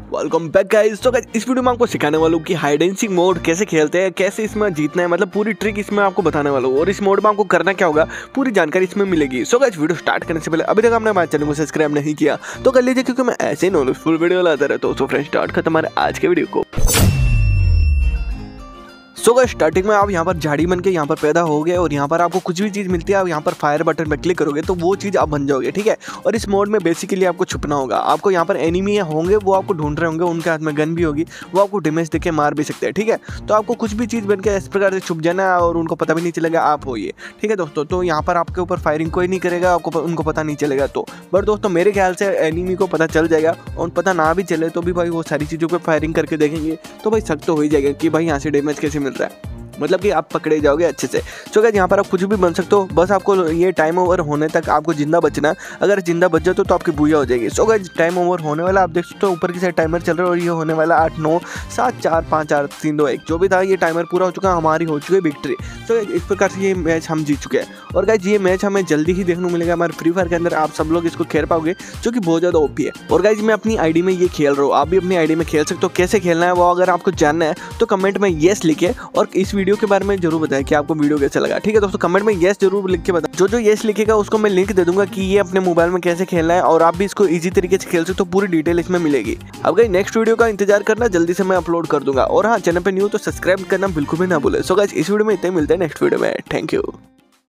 Welcome back guys. तो guys इस video में आपको सिखाने वाला हूँ कि हाइड एंड सीक मोड कैसे खेलते हैं, कैसे इसमें जीतना है, मतलब पूरी ट्रिक इसमें आपको बताने वाला हूँ और इस मोड में आपको करना क्या होगा पूरी जानकारी इसमें मिलेगी। सो गाइस वीडियो स्टार्ट करने से पहले अभी तक आपने हमारे चैनल को सब्सक्राइब नहीं किया तो कर लीजिए, क्योंकि मैं ऐसे नॉलेजफुल वीडियो लाता रहता हूँ। तो फ्रेंड्स स्टार्ट करते हमारे आज के वीडियो को। सो गाइस स्टार्टिंग में आप यहाँ पर झाड़ी बन के यहाँ पर पैदा हो गए और यहाँ पर आपको कुछ भी चीज़ मिलती है, आप यहाँ पर फायर बटन पे क्लिक करोगे तो वो चीज़ आप बन जाओगे, ठीक है। और इस मोड में बेसिकली आपको छुपना होगा। आपको यहाँ पर एनिमी होंगे, वो आपको ढूंढ रहे होंगे, उनके हाथ में गन भी होगी, वो आपको डैमेज देके मार भी सकते हैं, ठीक है। तो आपको कुछ भी चीज़ बन के इस प्रकार से छुप जाना है और उनको पता भी नहीं चलेगा आप हो ये, ठीक है दोस्तों। तो यहाँ पर आपके ऊपर फायरिंग कोई नहीं करेगा, आपको उनको पता नहीं चलेगा। तो बट दोस्तों मेरे ख्याल से एनिमी को पता चल जाएगा, और पता ना भी चले तो भी भाई वो सारी चीज़ों पर फायरिंग करके देखेंगे तो भाई शक तो हो ही जाएगा कि भाई यहाँ से डैमेज कैसे मिल रहा है, मतलब कि आप पकड़े जाओगे अच्छे से। तो गाइस यहाँ पर आप कुछ भी बन सकते हो, बस आपको ये टाइम ओवर होने तक आपको जिंदा बचना है। अगर जिंदा बच जाओ तो आपकी बुया हो जाएगी। सो गाइस टाइम ओवर होने वाला, आप देख सकते हो ऊपर की साइड टाइमर चल रहा है और ये होने वाला 8 9 7 4 5 4 3 2 1 जो भी था, ये टाइमर पूरा हो चुका है, हमारी हो चुकी है विक्ट्री। सो इस प्रकार से ये मैच हम जीत चुके हैं। और गाइस ये मैच हमें जल्दी ही देखने को मिलेगा हमारे फ्री फायर के अंदर, आप सब लोग इसको खेल पाओगे जो कि बहुत ज़्यादा ओपी है। और गाइस मैं अपनी आईडी में ये खेल रहा हूँ, आप भी अपनी आईडी में खेल सकते हो। कैसे खेलना है वो अगर आपको जानना है तो कमेंट में येस लिखे और इस वीडियो के बारे में जरूर बताएं कि आपको वीडियो कैसा लगा, ठीक है दोस्तों। कमेंट में येस जरूर लिख के बताएं। जो येस लिखेगा उसको मैं लिंक दे दूंगा कि ये अपने मोबाइल में कैसे खेलना है और आप भी इसको इजी तरीके से खेल सकते हो, पूरी डिटेल इसमें मिलेगी। अब गाइस नेक्स्ट वीडियो का इंतजार करना, जल्दी से मैं अपलोड कर दूंगा। और हाँ, चैनल पे न्यू तो सब्सक्राइब करना बिल्कुल भी ना भूले। सो गाइस इस वीडियो में इतना ही, मिलते हैं नेक्स्ट वीडियो में। Thank you.